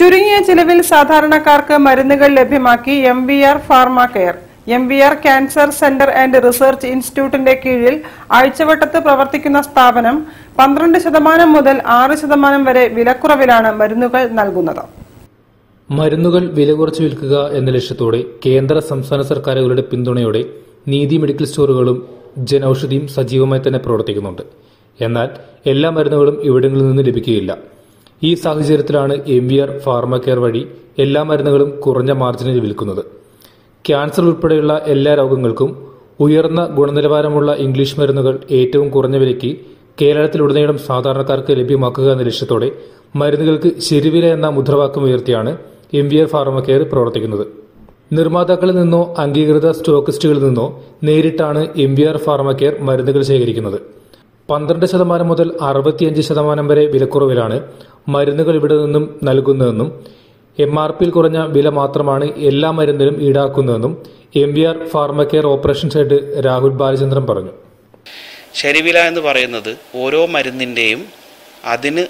ചുരുങ്ങിയ ചിലവിൽ സാധാരണക്കാർക്ക് മരുന്നുകൾ ലഭ്യമാക്കി MVR pharma care. MVR cancer centre and research ഇൻസ്റ്റിറ്റ്യൂട്ടിന്റെ കീഴിൽ ആഴ്ചവട്ടത്ത് പ്രവർത്തിക്കുന്ന സ്ഥാപനം 12% മുതൽ 6% വരെ വിലക്കുറവിലാണ് മരുന്നുകൾ നൽകുന്നത്. മരുന്നുകൾ വില കുറച്ച് വിൽക്കുക എന്ന ലക്ഷ്യത്തോടെ കേന്ദ്ര സംസ്ഥാന സർക്കാരുകളുടെ പിന്തുണയോടെ നീതി മെഡിക്കൽ സ്റ്റോറുകളും ജനൌഷധിയും സജീവമായി തന്നെ പ്രവർത്തിക്കുന്നുണ്ട്. എന്നാൽ എല്ലാ മരുന്നുകളും ഇവിടങ്ങളിൽ നിന്ന് ലഭിക്കുകയില്ല. ഈ സാഹചര്യത്തിലാണ് MVR ഫാർമ കെയർ വഴി എല്ലാ മരുന്നുകളും കുറഞ്ഞ മാർജിനിൽ വിൽക്കുന്നത്. ക്യാൻസർ ഉൾപ്പെടെയുള്ള എല്ലാ രോഗങ്ങൾക്കും ഉയർന്ന ഗുണനിലവാരമുള്ള ഇംഗ്ലീഷ് മരുന്നുകൾ ഏറ്റവും കുറഞ്ഞ വിലയ്ക്ക് കേരളത്തിലുടനീളം സാധാരണക്കാർക്ക് ലഭ്യമാക്കുക എന്ന ലക്ഷ്യത്തോടെ മരുന്നുകൾക്ക് ശരിവില എന്ന മുദ്രാവാക്യം ഉയർത്തിയാണ് MVR ഫാർമ കെയർ പ്രവർത്തിക്കുന്നത്. നിർമ്മാതാക്കളിൽ നിന്നോ അംഗീകൃത സ്റ്റോക്കിസ്റ്റുകളിൽ നിന്നോ നേരിട്ടാണ് MVR ഫാർമ കെയർ മരുന്നുകൾ ശേഖരിക്കുന്നത്. 12% മുതൽ 65% വരെ വിലക്കുറവിലാണ് മരുന്നുകൾ ഇവിടെ നിന്നും നൽകുന്നതെന്നും MRPയിൽ കുറഞ്ഞ വില മാത്രമാണ് എല്ലാ മരുന്നിലും ഈടാക്കുന്നതെന്നും MVR pharma care operations head Rahul Balachandran പറഞ്ഞു. ശരിവില എന്ന് പറയുന്നത് ഓരോ മരുന്നിൻ്റെയും അതിന്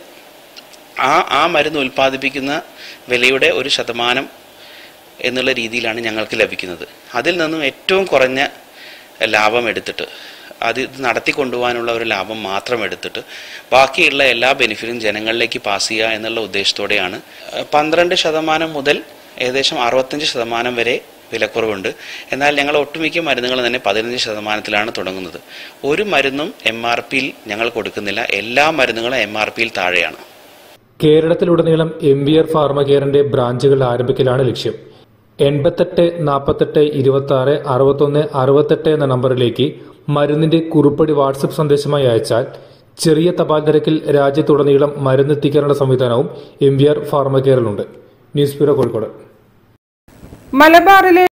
ആ മരുന്ന് ഉൽപ്പാദിപ്പിക്കുന്ന വിലയുടെ 1% എന്നുള്ള രീതിയിലാണ് ഞങ്ങൾക്ക് ലഭിക്കുന്നത്. അതിൽ നിന്നും ഏറ്റവും കുറഞ്ഞ ലാഭം എടുത്തിട്ട് അത് നടത്തിക്കൊണ്ടുപോകാനുള്ള ഒരു ലാഭം മാത്രം എടുത്തിട്ട് ബാക്കിയുള്ള എല്ലാ ബെനിഫിറ്റും ജനങ്ങളിലേക്ക് പാസ് ചെയ്യുക എന്നുള്ള ഉദ്ദേശത്തോടെയാണ് 12% മുതൽ ഏകദേശം 65% വരെ വിലക്കുറവുണ്ട്. എന്നാൽ ഞങ്ങൾ ഒട്ടുമിക്ക മരുന്നുകൾ തന്നെ 15%-ലാണ് തുടങ്ങുന്നത്. ഒരു മരുന്നും MRPയിൽ ഞങ്ങൾ കൊടുക്കുന്നില്ല. എല്ലാ മരുന്നുകളും MRPയിൽ താഴെയാണ്. കേരളത്തിലുടനീളം MVR ഫാർമ കെയറിന്റെ ബ്രാഞ്ചുകൾ ആരംഭിക്കലാണ് ലക്ഷ്യം. 88 48 26 61 68 എന്ന നമ്പറിലേക്ക് മരുന്നിന്റെ കുറിപ്പടി വാട്സ്ആപ്പ് സന്ദേശമായി അയച്ചാൽ ചെറിയ തപാൽ നിരക്കിൽ രാജ്യത്തുടനീളം മരുന്നെത്തിക്കാനുള്ള സംവിധാനവും MVR ഫാർമ കെയറിലുണ്ട്. News bureau, Kozhikode. മലബാറിലെ